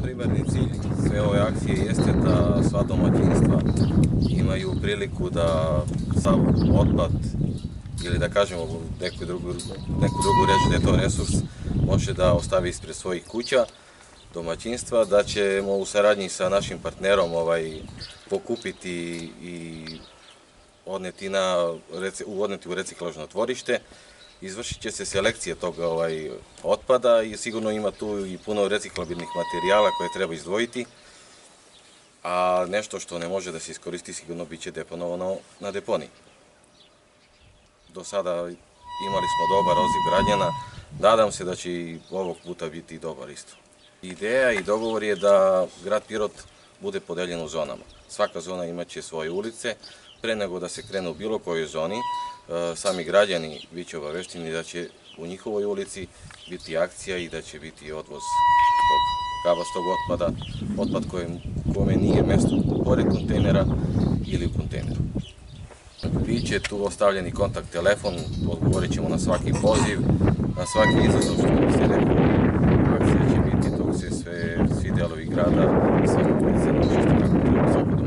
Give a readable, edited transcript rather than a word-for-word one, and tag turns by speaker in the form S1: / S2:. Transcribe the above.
S1: primarni cilj sve ove akcije jeste da sva domaćinstva imaju priliku da sav otpad ili da kažemo neku drugu reč da je to resurs, može da ostavi ispred svojih kuća, domaćinstva, da ćemo u saradnji sa našim partnerom pokupiti i odneti u reciklažno dvorište. Izvršit će se selekcija tog otpada i sigurno ima tu i puno reciklabilnih materijala koje treba izdvojiti, a nešto što ne može da se iskoristi sigurno bit će deponovano na deponiji. Do sada imali smo dobar odziv građana, nadam se da će i ovog puta biti dobar isto. Ideja i dogovor je da grad Pirot bude podeljen u zonama. Svaka zona imaće svoje ulice. Pre nego da se krene u bilo kojoj zoni, sami građani bit će obavešteni da će u njihovoj ulici biti akcija i da će biti odvoz tog kabastog otpada, otpad kome nije mesto pored kontejnera ili u kontejneru. Biće tu ostavljeni kontakt telefon, odgovorit ćemo na svaki poziv, na svaki izazov što bi se rekao. Akcija će biti dok se svi delovi grada, sve ulice, očište kako treba svako